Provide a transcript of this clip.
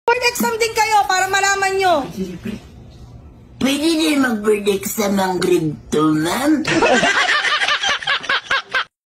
Board exam din kayo para malaman nyo. Pwede din mag-board exam ng grade 2, ma'am?